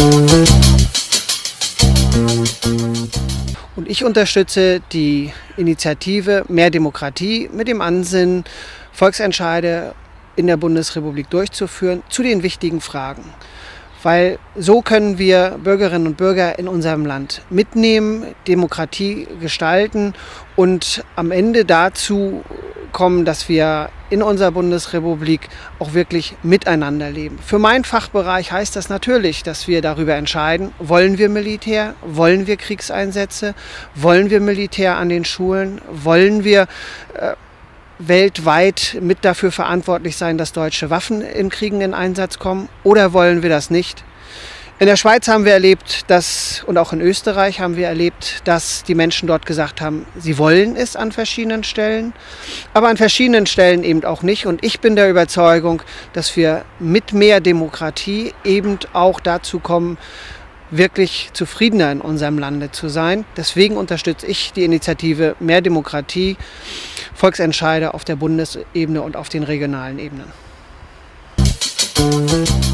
Und ich unterstütze die Initiative Mehr Demokratie mit dem Ansinnen, Volksentscheide in der Bundesrepublik durchzuführen zu den wichtigen Fragen. Weil so können wir Bürgerinnen und Bürger in unserem Land mitnehmen, Demokratie gestalten und am Ende dazu kommen, dass wir in unserer Bundesrepublik auch wirklich miteinander leben. Für meinen Fachbereich heißt das natürlich, dass wir darüber entscheiden, wollen wir Militär, wollen wir Kriegseinsätze, wollen wir Militär an den Schulen, wollen wir weltweit mit dafür verantwortlich sein, dass deutsche Waffen in Kriegen in Einsatz kommen, oder wollen wir das nicht? In der Schweiz haben wir erlebt, und auch in Österreich haben wir erlebt, dass die Menschen dort gesagt haben, sie wollen es an verschiedenen Stellen, aber an verschiedenen Stellen eben auch nicht. Und ich bin der Überzeugung, dass wir mit mehr Demokratie eben auch dazu kommen, wirklich zufriedener in unserem Lande zu sein. Deswegen unterstütze ich die Initiative Mehr Demokratie, Volksentscheide auf der Bundesebene und auf den regionalen Ebenen.